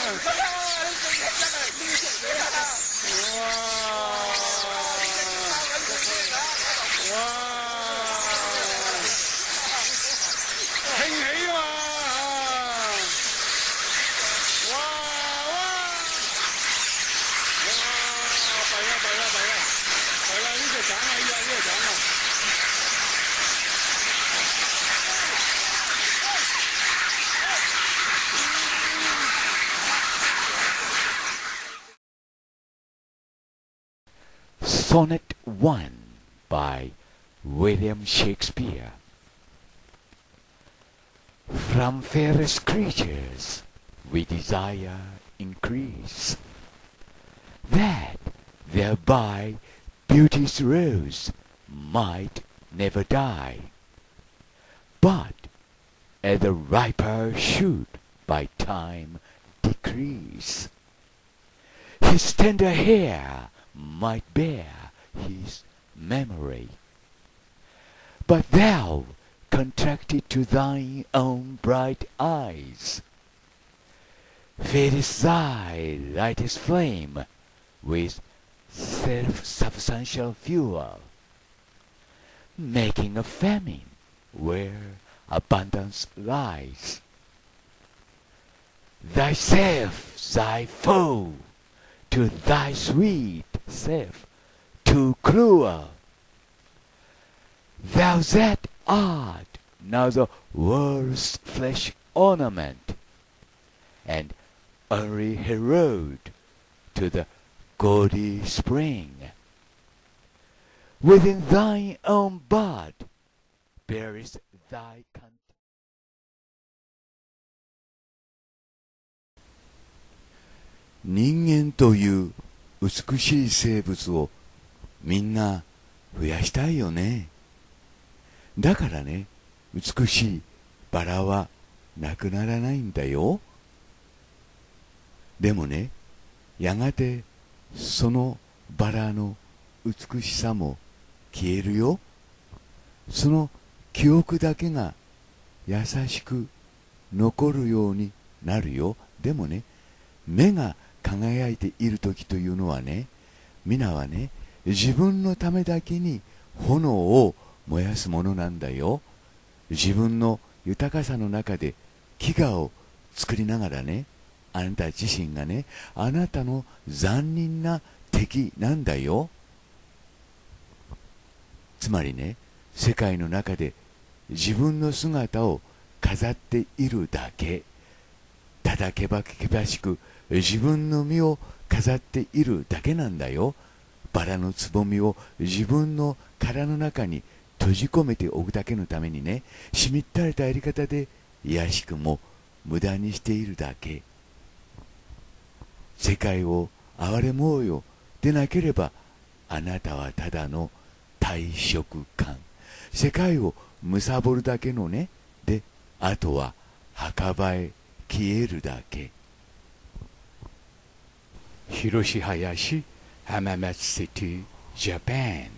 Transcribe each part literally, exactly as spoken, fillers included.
興起啊！哇哇！哇！弊啦弊啦弊啦！係啦，呢隻橙啊，依家呢隻橙啊！ Sonnet one by William Shakespeare. From fairest creatures we desire increase, that thereby beauty's rose might never die, but as the riper should by time decrease. His tender hair might bear his memory, but thou contracted to thine own bright eyes, fadest thy lightest flame with self-substantial fuel, making a famine where abundance lies. Thyself thy foe, to thy sweet self too cruel. Thou that art now the world's flesh ornament, and only herald to the gaudy spring, within thine own bud bearest thy content. 人間という美しい生物をみんな増やしたいよね。だからね、美しいバラはなくならないんだよ。でもね、やがてそのバラの美しさも消えるよ。その記憶だけが優しく残るようになるよ。でもね、目が輝いている時というのはね、皆はね、自分のためだけに炎を燃やすものなんだよ。自分の豊かさの中で飢餓を作りながらね、あなた自身がね、あなたの残忍な敵なんだよ。つまりね、世界の中で自分の姿を飾っているだけ、ただけばけばしく自分の身を飾っているだけなんだよ。バラのつぼみを自分の殻の中に閉じ込めておくだけのためにね、しみったれたやり方で卑しくも無駄にしているだけ。世界を憐れもうよでなければ、あなたはただの大食漢。世界を貪るだけのね、で、あとは墓場へ消えるだけ。 Hiroshi Hayashi, Hamamatsu City, Japan.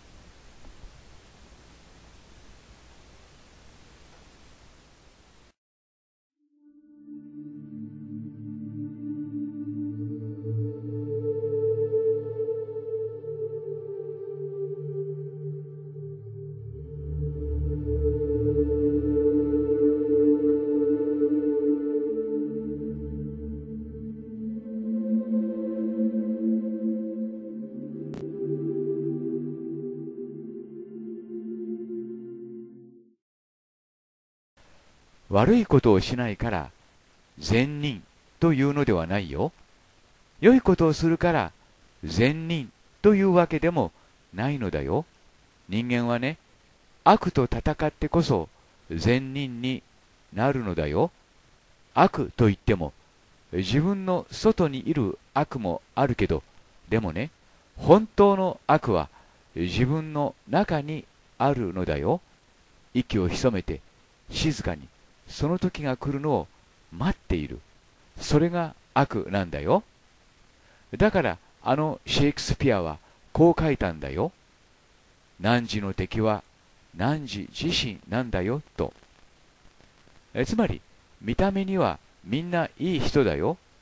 悪いことをしないから善人というのではないよ。良いことをするから善人というわけでもないのだよ。人間はね、悪と戦ってこそ善人になるのだよ。悪といっても自分の外にいる悪もあるけど、でもね、本当の悪は自分の中にあるのだよ。息を潜めて静かにその時が来るのを待っている。それが悪なんだよ。だからあのシェイクスピアはこう書いたんだよ。汝の敵は汝自身なんだよと。えつまり見た目にはみんないい人だよ。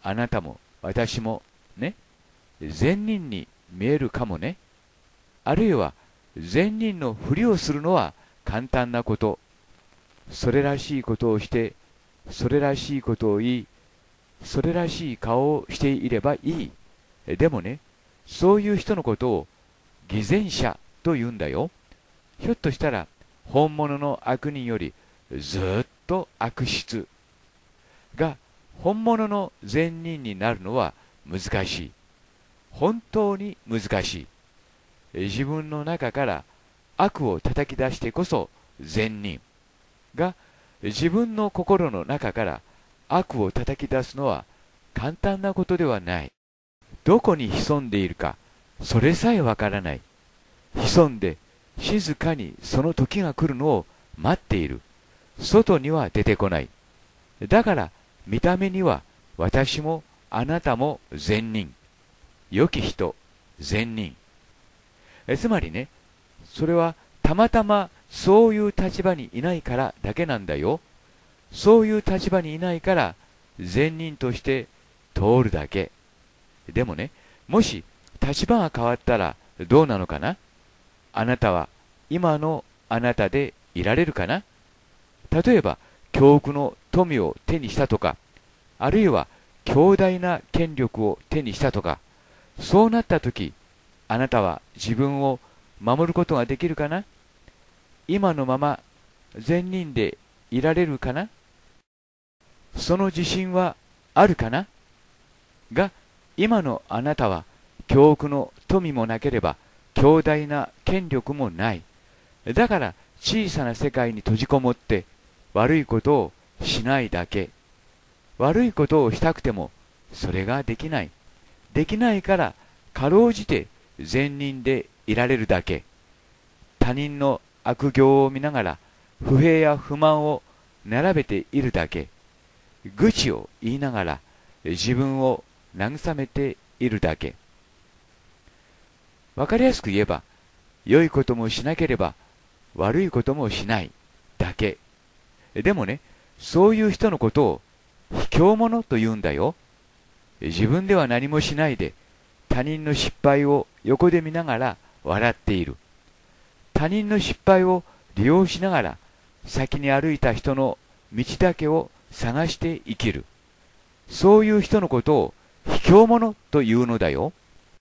あなたも私もね、善人に見えるかもね。あるいは善人のふりをするのは簡単なこと。それらしいことをして、それらしいことを言い、それらしい顔をしていればいい。でもね、そういう人のことを偽善者と言うんだよ。ひょっとしたら本物の悪人よりずっと悪質が、本物の善人になるのは難しい。本当に難しい。自分の中から悪を叩き出してこそ善人が、自分の心の中から悪を叩き出すのは簡単なことではない。どこに潜んでいるか、それさえわからない。潜んで静かにその時が来るのを待っている。外には出てこない。だから見た目には私もあなたも善人、良き人、善人。えつまりね、それはたまたまそういう立場にいないからだけなんだよ。そういう立場にいないから善人として通るだけ。でもね、もし立場が変わったらどうなのかな。あなたは今のあなたでいられるかな。例えば強国の富を手にしたとか、あるいは強大な権力を手にしたとか、そうなった時、あなたは自分を守ることができるかな。今のまま善人でいられるかな。その自信はあるかな。が、今のあなたは強国の富もなければ強大な権力もない。だから小さな世界に閉じこもって悪いことをしないだけ。悪いことをしたくてもそれができない。できないからかろうじて善人でいられるだけ。他人の悪行を見ながら不平や不満を並べているだけ。愚痴を言いながら自分を慰めているだけ。わかりやすく言えば、良いこともしなければ悪いこともしないだけ。でもね、そういう人のことを卑怯者と言うんだよ。自分では何もしないで他人の失敗を横で見ながら笑っている。他人の失敗を利用しながら先に歩いた人の道だけを探して生きる。そういう人のことを卑怯者というのだよ。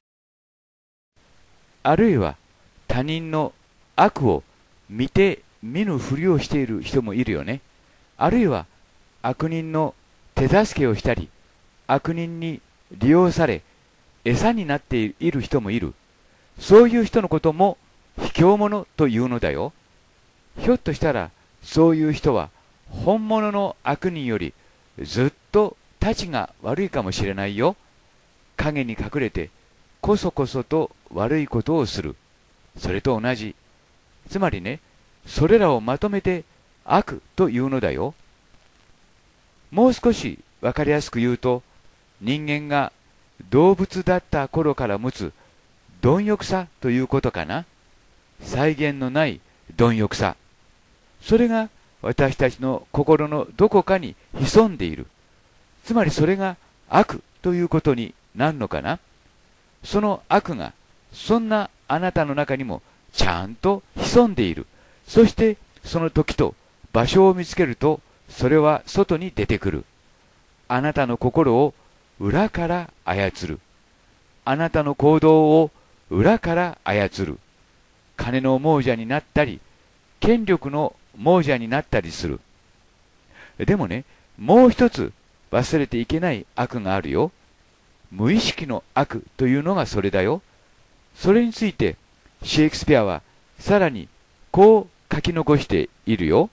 あるいは他人の悪を見て見ぬふりをしている人もいるよね。あるいは悪人の手助けをしたり、悪人に利用され餌になっている人もいる。そういう人のことも卑怯者というのだよ。ひょっとしたらそういう人は本物の悪人よりずっとたちが悪いかもしれないよ。影に隠れてこそこそと悪いことをする。それと同じ。つまりね、それらをまとめて悪というのだよ。もう少しわかりやすく言うと、人間が動物だった頃から持つ貪欲さということかな。際限のない貪欲さ。それが私たちの心のどこかに潜んでいる。つまりそれが悪ということになるのかな。その悪がそんなあなたの中にもちゃんと潜んでいる。そしてその時と場所を見つけると、それは外に出てくる。あなたの心を裏から操る。あなたの行動を裏から操る。金の亡者になったり、権力の亡者になったりする。でもね、もう一つ忘れていけない悪があるよ。無意識の悪というのがそれだよ。それについてシェイクスピアはさらにこう書き残しているよ。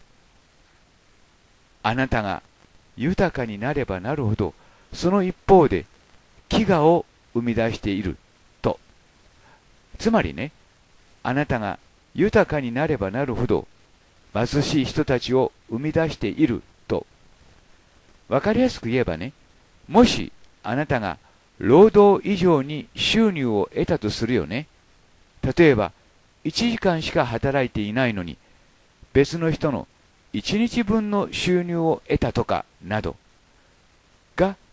あなたが豊かになればなるほど、その一方で飢餓を生み出していると。つまりね、あなたが豊かになればなるほど貧しい人たちを生み出していると。わかりやすく言えばね、もしあなたが労働以上に収入を得たとするよね。例えばいちじかんしか働いていないのに別の人のいちにちぶんの収入を得たとかなどが、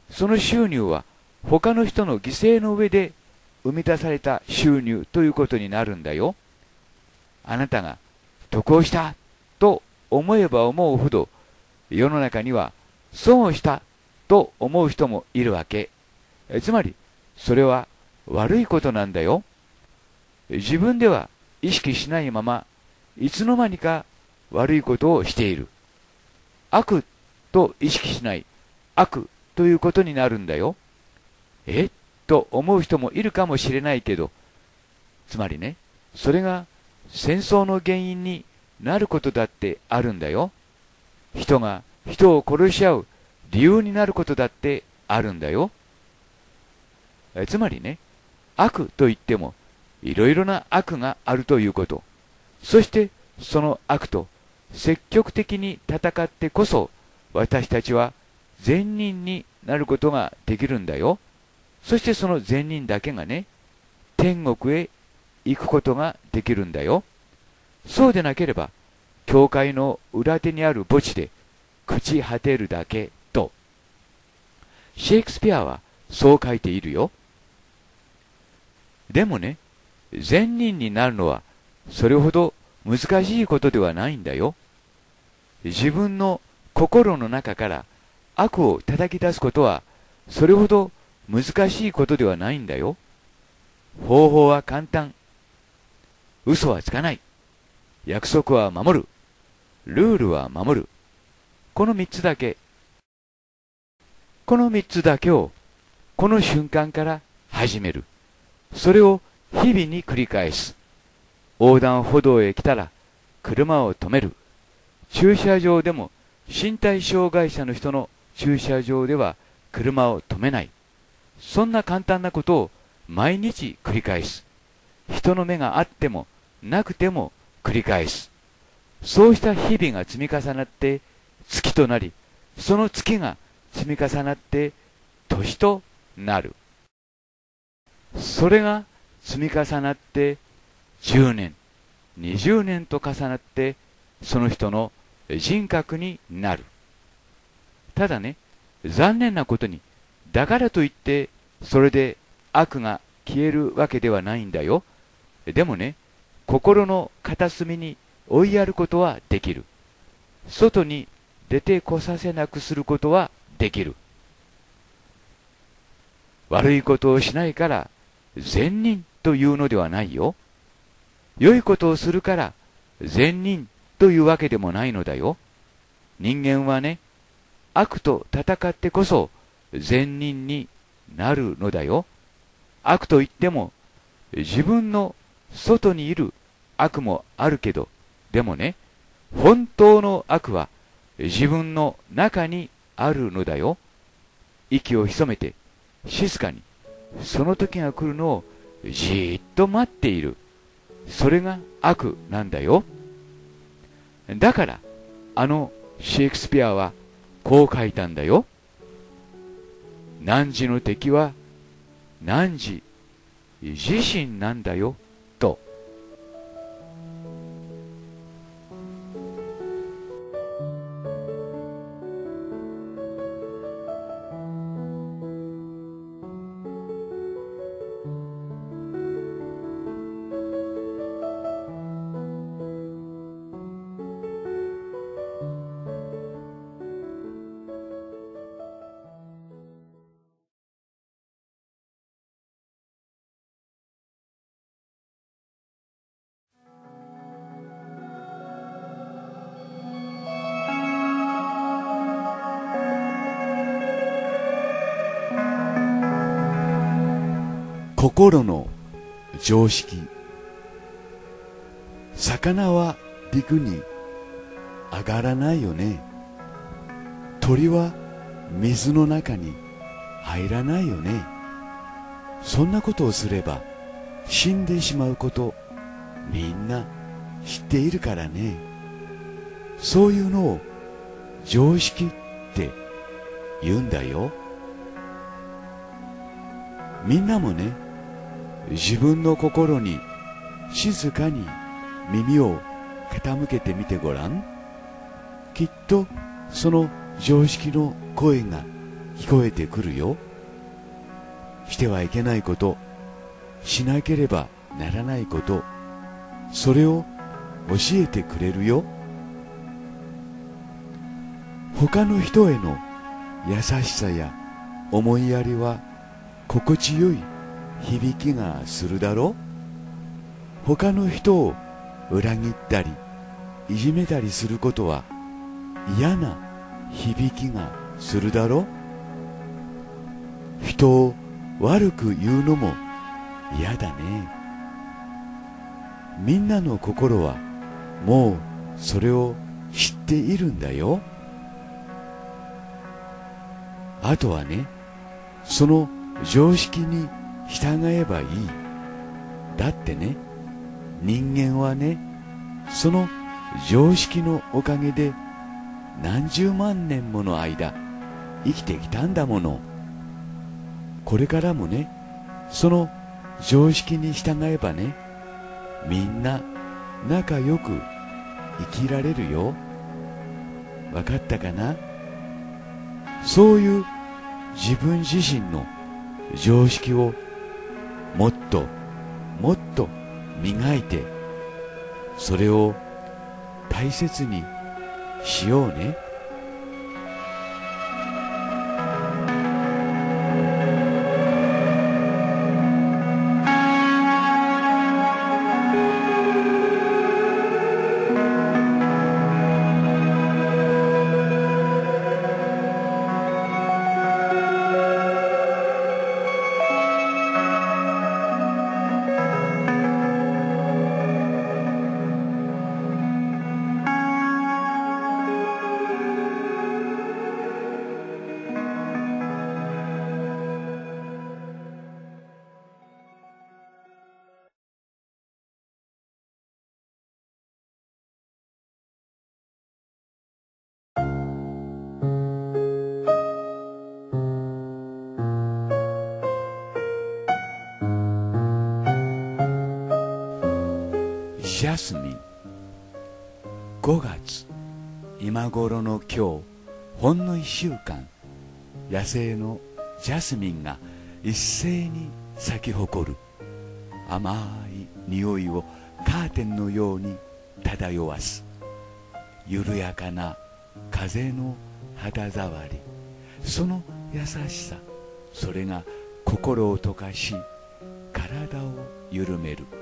その収入は他の人の犠牲の上で生み出された収入ということになるんだよ。あなたが得をしたと思えば思うほど、世の中には損をしたと思う人もいるわけ。つまりそれは悪いことなんだよ。自分では意識しないまま、いつの間にか悪いことをしている。悪と意識しない悪ということになるんだよ。えと思う人もいるかもしれないけど、つまりね、それが戦争の原因になることだってあるんだよ。人が人を殺し合う理由になることだってあるんだよ。えつまりね、悪といってもいろいろな悪があるということ。そしてその悪と積極的に戦ってこそ、私たちは善人になることができるんだよ。そしてその善人だけがね、天国へ行くことができるんだよ。そうでなければ、教会の裏手にある墓地で朽ち果てるだけと、シェイクスピアはそう書いているよ。でもね、善人になるのはそれほど難しいことではないんだよ。自分の心の中から悪を叩き出すことはそれほど難しいことではないんだよ。方法は簡単。嘘はつかない。約束は守る。ルールは守る。この三つだけ。この三つだけをこの瞬間から始める。それを日々に繰り返す。横断歩道へ来たら車を止める。駐車場でも身体障害者の人の駐車場では車を止めない。そんな簡単なことを毎日繰り返す。人の目があってもなくても繰り返す。そうした日々が積み重なって月となり、その月が積み重なって年となる。それが積み重なってじゅうねん、にじゅうねんと重なってその人の人格になる。ただね、残念なことに、だからといってそれで悪が消えるわけではないんだよ。でもね、心の片隅に追いやることはできる。外に出てこさせなくすることはできる。悪いことをしないから善人というのではないよ。良いことをするから善人というわけでもないのだよ。人間はね、悪と戦ってこそ善人になるのだよ。悪といっても自分の外にいる悪もあるけど、でもね、本当の悪は自分の中にあるのだよ。息を潜めて静かにその時が来るのをじーっと待っている。それが悪なんだよ。だからあのシェイクスピアはこう書いたんだよ。汝の敵は汝自身なんだよと。 心の常識。魚は陸に上がらないよね。鳥は水の中に入らないよね。そんなことをすれば死んでしまうこと、みんな知っているからね。そういうのを常識って言うんだよ。みんなもね、自分の心に静かに耳を傾けてみてごらん。きっとその常識の声が聞こえてくるよ。してはいけないこと、しなければならないこと、それを教えてくれるよ。他の人への優しさや思いやりは心地よい響きがするだろう。他の人を裏切ったりいじめたりすることは嫌な響きがするだろう。人を悪く言うのも嫌だね。みんなの心はもうそれを知っているんだよ。あとはね、その常識に従えばいい。だってね、人間はね、その常識のおかげで何十万年もの間生きてきたんだもの。これからもね、その常識に従えばね、みんな仲良く生きられるよ。わかったかな？そういう自分自身の常識をもっともっと磨いて、それを大切にしようね。ジャスミン。ごがつ、今頃の今日、ほんのいっしゅうかん、野生のジャスミンが一斉に咲き誇る。甘い匂いをカーテンのように漂わす。緩やかな風の肌触り、その優しさ、それが心を溶かし、体を緩める。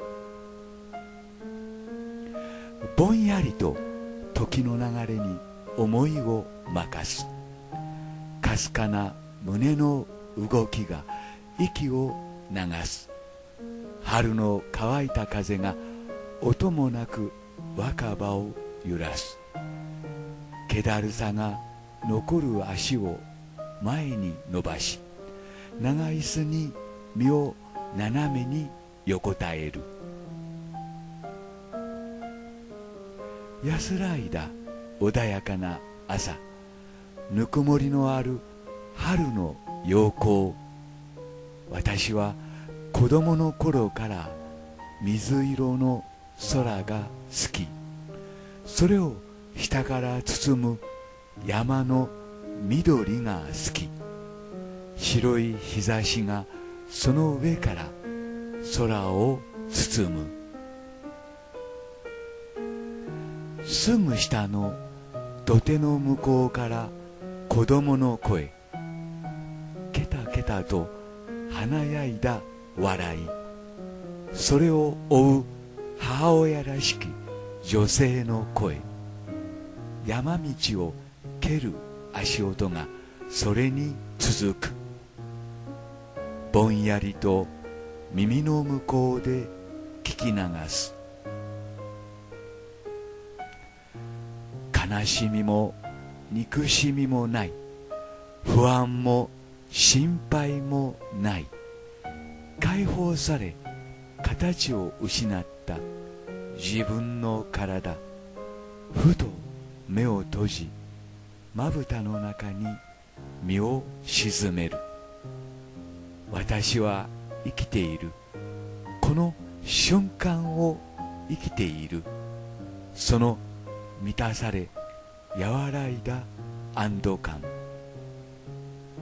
ぼんやりと時の流れに思いを任す。かすかな胸の動きが息を流す。春の乾いた風が音もなく若葉を揺らす。気だるさが残る足を前に伸ばし、長椅子に身を斜めに横たえる。安らいだ穏やかな朝、ぬくもりのある春の陽光。私は子供の頃から水色の空が好き。それを下から包む山の緑が好き。白い日差しがその上から空を包む。すぐ下の土手の向こうから子供の声、ケタケタと華やいだ笑い、それを追う母親らしき女性の声、山道を蹴る足音がそれに続く。ぼんやりと耳の向こうで聞き流す。悲しみも憎しみもない、不安も心配もない、解放され形を失った自分の体。ふと目を閉じ、まぶたの中に身を沈める。私は生きている。この瞬間を生きている。その満たされ和らいだ安堵感。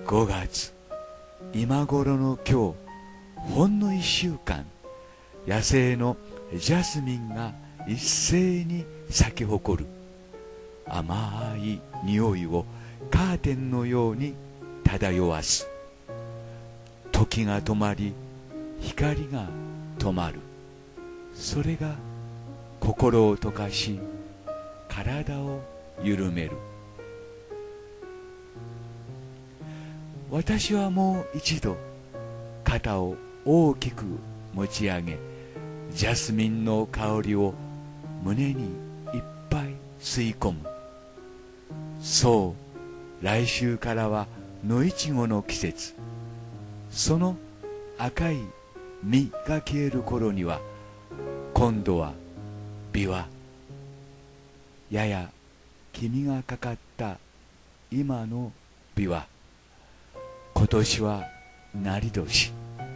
ごがつ、今頃の今日、ほんのいっしゅうかん、野生のジャスミンが一斉に咲き誇る。甘い匂いをカーテンのように漂わす。時が止まり、光が止まる。それが心を溶かし、体を緩める。私はもう一度肩を大きく持ち上げ、ジャスミンの香りを胸にいっぱい吸い込む。そう、来週からは野いちごの季節。その赤い実が消える頃には、今度はビワ、やや黄みがかかった今のビワ。今年はなり年。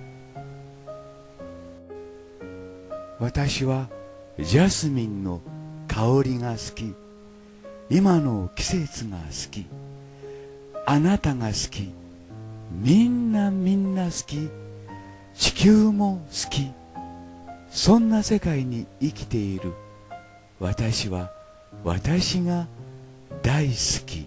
私はジャスミンの香りが好き。今の季節が好き。あなたが好き。みんなみんな好き。地球も好き。そんな世界に生きている私は私が大好き。